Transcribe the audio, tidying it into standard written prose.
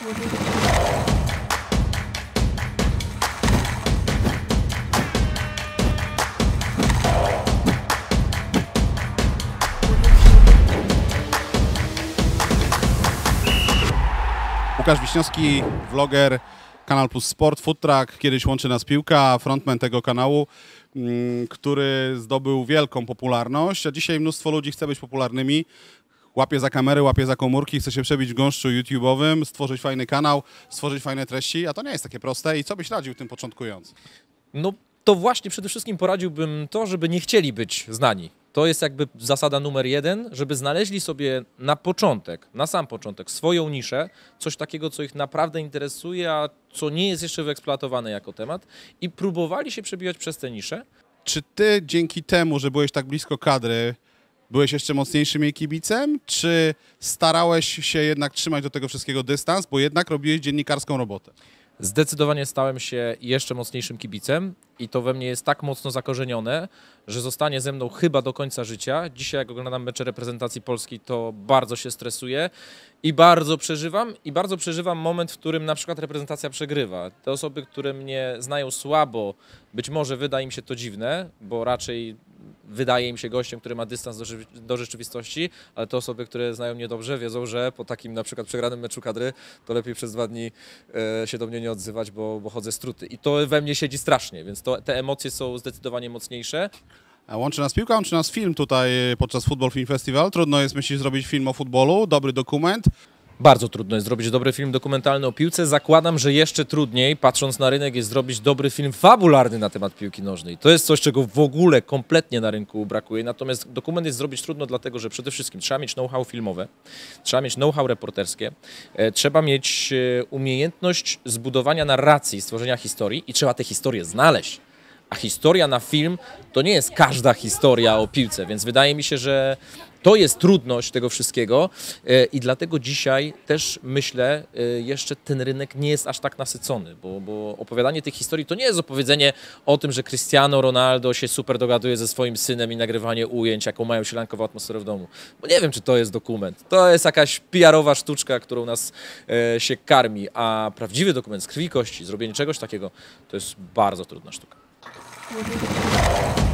Łukasz Wiśniowski, vloger, Kanal Plus Sport, Food Truck, kiedyś Łączy Nas Piłka, frontman tego kanału, który zdobył wielką popularność, a dzisiaj mnóstwo ludzi chce być popularnymi, łapie za kamery, łapie za komórki, chce się przebić w gąszczu YouTube'owym, stworzyć fajny kanał, stworzyć fajne treści, a to nie jest takie proste. I co byś radził tym początkując? No to właśnie przede wszystkim poradziłbym to, żeby nie chcieli być znani. To jest jakby zasada numer 1, żeby znaleźli sobie na początek, na sam początek swoją niszę, coś takiego, co ich naprawdę interesuje, a co nie jest jeszcze wyeksploatowane jako temat i próbowali się przebijać przez tę niszę. Czy ty dzięki temu, że byłeś tak blisko kadry, byłeś jeszcze mocniejszym jej kibicem, czy starałeś się jednak trzymać do tego wszystkiego dystans, bo jednak robiłeś dziennikarską robotę? Zdecydowanie stałem się jeszcze mocniejszym kibicem i to we mnie jest tak mocno zakorzenione, że zostanie ze mną chyba do końca życia. Dzisiaj jak oglądam mecze reprezentacji Polski, to bardzo się stresuję i bardzo przeżywam moment, w którym na przykład reprezentacja przegrywa. Te osoby, które mnie znają słabo, być może wyda im się to dziwne, bo raczej wydaje im się gościem, który ma dystans do rzeczywistości, ale te osoby, które znają mnie dobrze, wiedzą, że po takim na przykład przegranym meczu kadry, to lepiej przez 2 dni się do mnie nie odzywać, bo chodzę struty. I to we mnie siedzi strasznie, więc te emocje są zdecydowanie mocniejsze. A łączy nas piłka, łączy nas film tutaj podczas Football Film Festival. Trudno jest, myślisz, zrobić film o futbolu, dobry dokument. Bardzo trudno jest zrobić dobry film dokumentalny o piłce. Zakładam, że jeszcze trudniej, patrząc na rynek, jest zrobić dobry film fabularny na temat piłki nożnej. To jest coś, czego w ogóle kompletnie na rynku brakuje. Natomiast dokument jest zrobić trudno dlatego, że przede wszystkim trzeba mieć know-how filmowe, trzeba mieć know-how reporterskie, trzeba mieć umiejętność zbudowania narracji, stworzenia historii i trzeba te historie znaleźć. A historia na film to nie jest każda historia o piłce, więc wydaje mi się, że to jest trudność tego wszystkiego i dlatego dzisiaj też myślę, jeszcze ten rynek nie jest aż tak nasycony, bo opowiadanie tych historii to nie jest opowiedzenie o tym, że Cristiano Ronaldo się super dogaduje ze swoim synem i nagrywanie ujęć, jaką mają sielankową atmosferę w domu. Bo nie wiem, czy to jest dokument. To jest jakaś PR-owa sztuczka, którą nas się karmi, a prawdziwy dokument z krwi i kości, zrobienie czegoś takiego, to jest bardzo trudna sztuka.